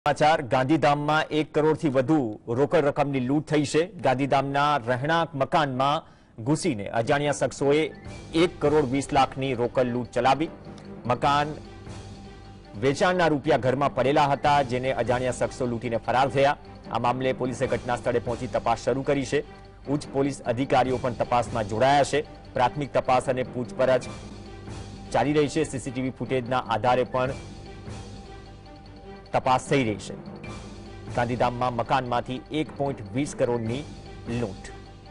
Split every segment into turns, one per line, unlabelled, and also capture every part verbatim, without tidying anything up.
समाचार गांधीधामમાં એક કરોડથી વધુ રોકડ રકમની લૂંટ થઈ છે। ગાંધીધામના રહેણાંક મકાનમાં ઘૂસીને અજાણ્યા શખ્સોએ એક કરોડ વીસ લાખની રોકડ લૂંટ ચલાવી। મકાન વેચાણના રૂપિયા ઘરમાં પડેલા હતા, જેને અજાણ્યા શખ્સો લૂંટીને ફરાર થયા। આ મામલે પોલીસે ઘટના સ્થળે પહોંચી તપાસ શરૂ કરી છે। ઉચ્ચ પોલીસ અધિકારીઓ પણ તપાસમાં જોડાયા છે। પ્રાથમિક તપાસ અને પૂછપરછ ચાલી રહી છે। સીસીટીવી ફૂટેજના આધારે પણ तपास थई रही है। गांधीधाम में मकान में एक पॉइंट वीस करोड़ की लूंट।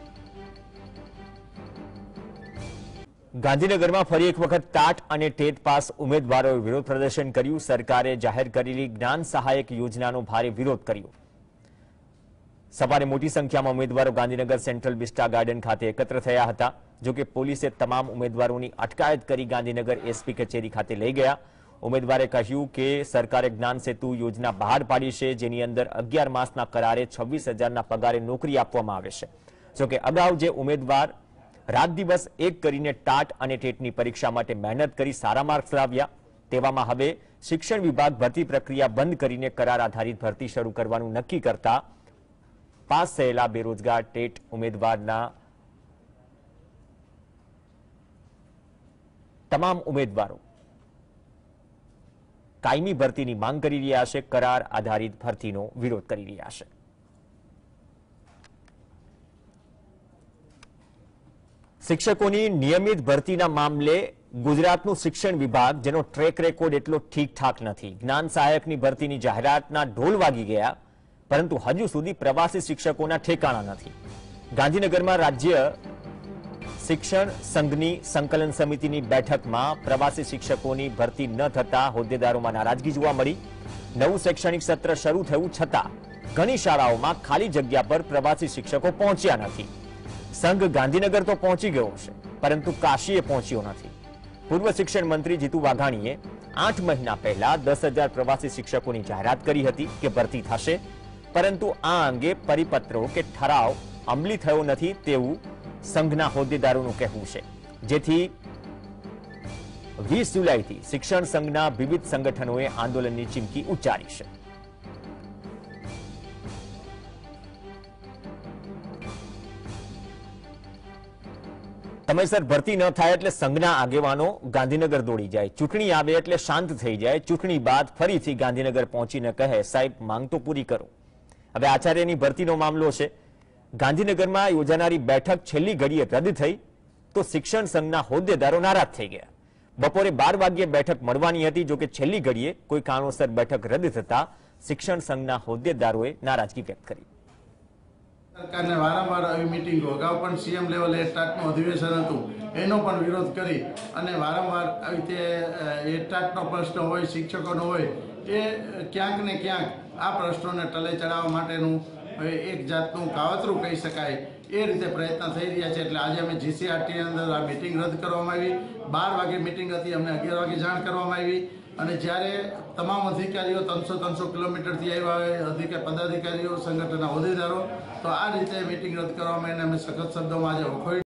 गांधीनगर में फरी एक वखत टाट और टेट पास उम्मीदवारों विरोध प्रदर्शन कर्यु। सरकारे जाहिर करेली ज्ञान सहायक योजना भारे विरोध कर्यो। सवारे मोटी संख्या में उम्मीदवारों गांधीनगर सेंट्रल विस्टा गार्डन खाते एकत्र थया हता। जो कि पुलिसे तमाम उम्मीदवारों की अटकायत करी गांधीनगर एसपी कचेरी खाते लई गया। उम्मीदवारे कह્યું કે સરકારે જ્ઞાન સેતુ યોજના બહાર પાડી છે, જેની અંદર અગિયાર માસના કરારે છવ્વીસ હજારના પગારે નોકરી આપવામાં આવે છે। જો કે અગાઉ જે ઉમેદવાર રાત દિવસ એક કરીને ટાટ અને ટેટની પરીક્ષા માટે મહેનત કરી સારા માર્ક્સ લાવ્યા, તેવામાં હવે શિક્ષણ વિભાગ ભરતી પ્રક્રિયા બંધ કરીને કરાર આધારિત ભરતી શરૂ કરવાનું નક્કી કરતા પાસ થયેલા બેરોજગાર ટેટ ઉમેદવારના તમામ ઉમેદવારો कायमी भर्ती की मांग करी रह्या छे। करार आधारित भर्ती नो विरोध करी रह्या छे। शिक्षकों की नियमित भर्ती मामले गुजरातनु शिक्षण विभाग जेनो ट्रेक रेकॉर्ड एटलो ठीक ठाक नहीं। ज्ञान सहायक की भर्ती की जाहेरातना ढोल वागी गया, परंतु हजू सुधी प्रवासी शिक्षकों ठेकाणा नहीं। गांधीनगर में राज्य शिक्षण संघनी संकलन समिति की बैठक में प्रवासी शिक्षकों की भर्ती न थता होद्देदारों में नाराजगी जोवा मळी। नवुं शैक्षणिक सत्र शुरू थयुं छतां घणी शाळाओं में खाली जग्या पर प्रवासी शिक्षकों पहोंच्या नथी। संघ गांधीनगर तो पहोंची गयो छे, परंतु काशीए पहोंच्यो नथी। पूर्व शिक्षण मंत्री जीतू वाघाणीए आठ महीना पहला दस हजार प्रवासी शिक्षकों की जाहेरात करी हती के भर्ती थशे, परंतु आ अंगे परिपत्रो के ठराव अमली थयो नथी तेवुं संघना होद्देदारों कहवुं छे। जेथी वीस जुलाई थी शिक्षण संघना विविध संगठनों आंदोलन की चीमकी उच्चारी है। समयसर भर्ती न थाय एटले संघना आगेवानो गांधीनगर दौड़ी जाए, चूंटणी आवे एटले शांत थई जाए, चूंटणी बाद फरीथी गांधीनगर पहोंचीने कहे साहेब मांग तो पूरी करो। हवे आचार्यनी भर्तीनो मामलो छे। गांधीनगर में योजानारी बैठक छेल्ली घड़ीए रद्द थई तो शिक्षण संघना होद्देदारो नाराज थई गया। बपोरे बार वाग्ये बैठक मळवानी हती, जो कि छेल्ली घड़ीए कोई कारणोसर बैठक रद्द थता शिक्षण संघना होद्देदारोए नाराजगी व्यक्त करी।
सरकारने वारंवार આવી મીટિંગો અગાઉ પણ સીએમ લેવલે એટાટનું અધિવેશન હતું, એનો પણ વિરોધ કરી અને વારંવાર આવી રીતે એટાટનો પ્રશ્ન હોય, શિક્ષકોનો હોય, એ ક્યાંક ને ક્યાંક આ પ્રશ્નોને ટલે ચડાવવા માટેનું एक जातનું કાવતરું કહી શકાય એ રીતે પ્રયત્ન થઈ રહ્યા છે। એટલે આજે અમે જીસીઆરટી અંદર આ મીટિંગ રદ કરવામાં આવી। બાર વાગે મીટિંગ હતી, અમને અગિયાર વાગે જાણ કરવામાં આવી અને જ્યારે તમામ અધિકારીઓ ત્રણસો ત્રણસો કિલોમીટરથી આવ્યા હોય, અધિકારી પદાધિકારીઓ સંગઠનના હોદ્દેદારો, તો આ રીતે મીટિંગ રદ કરવામાં એને અમે સખત શબ્દોમાં આજે વખોડી।